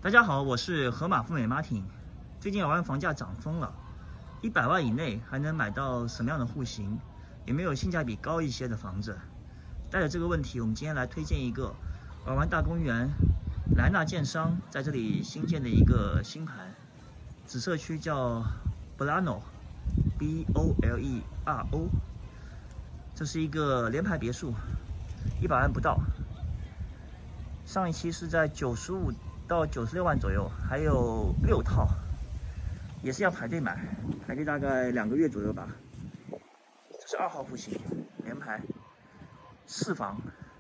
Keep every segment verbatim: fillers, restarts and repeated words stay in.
大家好，我是河马富美 Martin。最近尔湾房价涨疯了，一百万以内还能买到什么样的户型？有没有性价比高一些的房子？带着这个问题，我们今天来推荐一个尔湾大公园莱纳建商在这里新建的一个新盘，子社区叫 Bolano，B O L E R O。这是一个联排别墅，一百万不到。上一期是在九十五到九十六万左右，还有六套，也是要排队买，排队大概两个月左右吧。这是二号户型，联排，四房。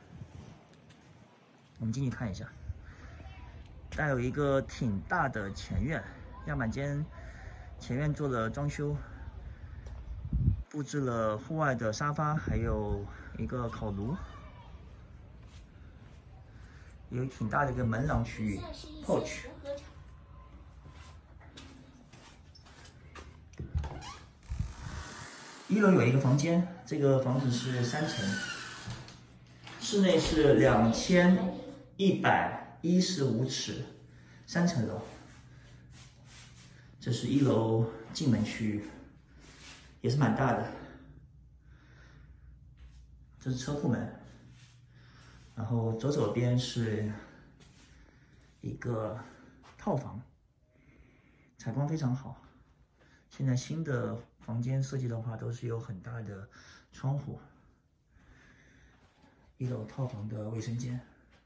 我们进去看一下，带有一个挺大的前院，样板间前院做了装修，布置了户外的沙发，还有一个烤炉。有挺大的一个门廊区域 ，porch。一楼有一个房间，这个房子是三层，室内是两千一百一十五尺，三层楼。这是一楼进门区域，也是蛮大的。这是车库门。然后左手边是一个套房，采光非常好。现在新的房间设计的话，都是有很大的窗户。一楼套房的卫生间。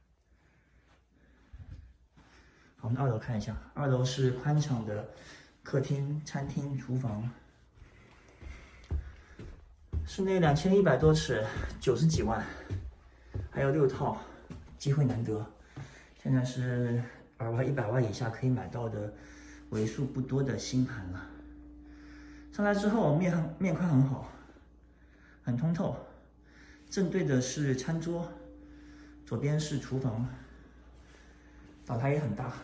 好，我们二楼看一下，二楼是宽敞的客厅、餐厅、厨房。室内两千一百多尺，九十几万。还有六套，机会难得。现在是尔湾一百万以下可以买到的为数不多的新盘了。上来之后面面宽很好，很通透。正对的是餐桌，左边是厨房，岛台也很大。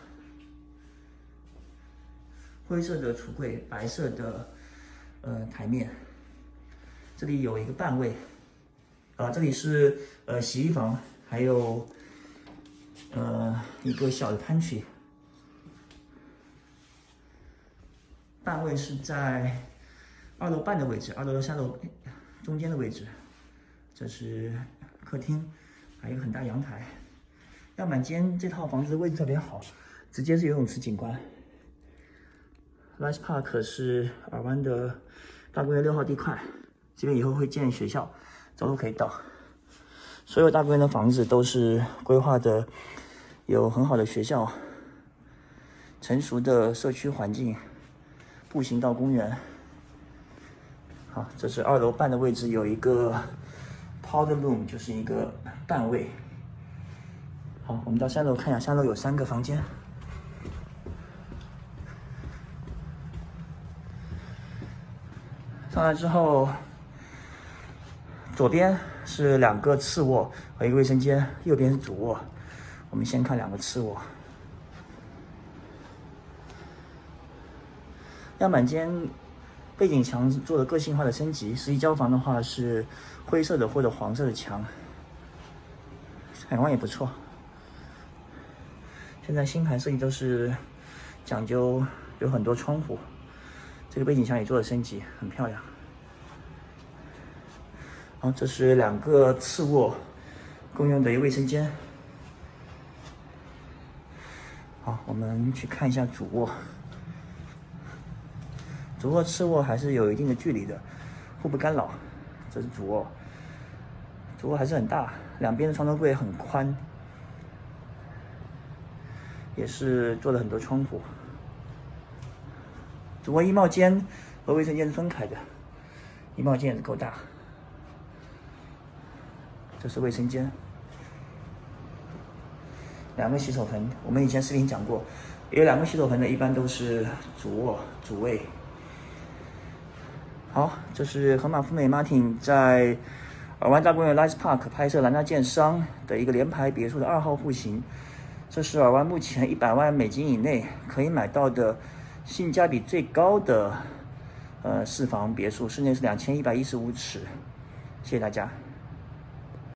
灰色的橱柜，白色的呃台面。这里有一个半卫。啊，这里是呃洗衣房，还有呃一个小的 pantry。半卫是在二楼半的位置，二楼和三楼中间的位置。这是客厅，还有一个很大阳台。样板间这套房子的位置特别好，直接是游泳池景观。Rice Park 是尔湾的大公园六号地块，这边以后会建学校。走路可以到，所有大公园的房子都是规划的有很好的学校、成熟的社区环境，步行到公园。好，这是二楼半的位置，有一个 powder room， 就是一个半卫。好，我们到三楼看一下，三楼有三个房间。上来之后。左边是两个次卧和一个卫生间，右边是主卧。我们先看两个次卧。样板间背景墙做了个性化的升级，实际交房的话是灰色的或者黄色的墙，采光也不错。现在新盘设计都是讲究有很多窗户，这个背景墙也做了升级，很漂亮。好，这是两个次卧共用的一个卫生间。好，我们去看一下主卧。主卧、次卧还是有一定的距离的，互不干扰。这是主卧，主卧还是很大，两边的床头柜很宽，也是做了很多窗户。主卧衣帽间和卫生间是分开的，衣帽间也是够大。这是卫生间，两个洗手盆。我们以前视频讲过，有两个洗手盆的，一般都是主卧、主卫。好，这是河马富美 Martin 在尔湾大公园 Rice Park 拍摄兰纳建商的一个联排别墅的二号户型。这是尔湾目前一百万美金以内可以买到的性价比最高的呃四房别墅，室内是两千一百一十五尺。谢谢大家。